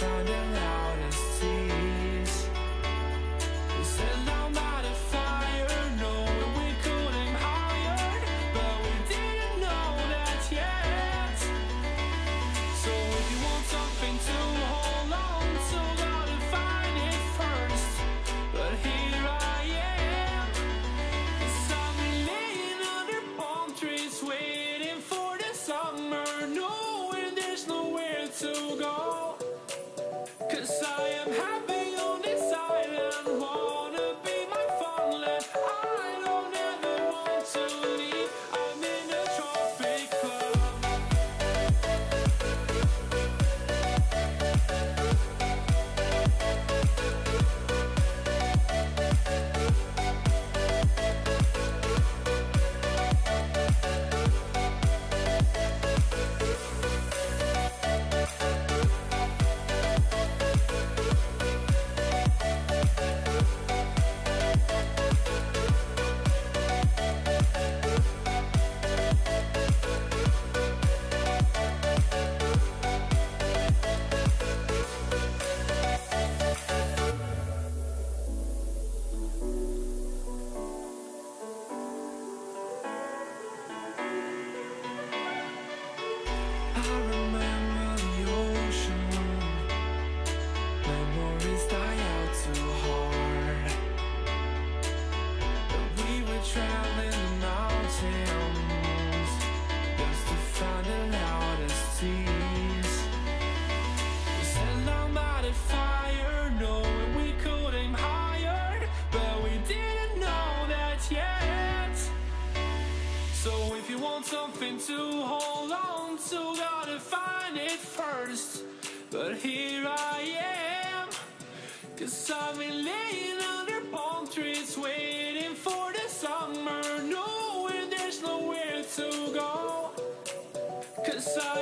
find the loudest tease. We sat down by the fire, knowing we could aim higher, but we didn't know that yet. So if you want something to hold on to, gotta find it first. But here I am, 'cause I've been laying under palm trees, waiting for the summer, knowing there's nowhere to go. 'Cause I am happy on this island, wanna be my farmland. I don't ever want to leave, I'm in a tropic club. I remember the ocean, memories die out too hard. But we were traveling the mountains just to find the loudest tease. We sat down by the fire, knowing we could aim higher, but we didn't know that yet. So if you want something to hold on to, gotta find it first. But here I am, 'cause I've been laying under palm trees, waiting for the summer, knowing there's nowhere to go. 'Cause I